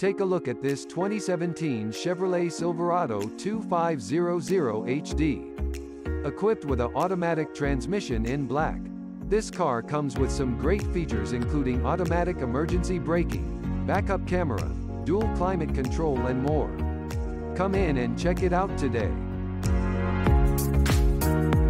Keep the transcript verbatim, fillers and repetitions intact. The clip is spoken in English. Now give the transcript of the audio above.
Take a look at this twenty seventeen Chevrolet Silverado twenty-five hundred H D. Equipped with an automatic transmission in black. This car comes with some great features including automatic emergency braking, backup camera, dual climate control and more. Come in and check it out today.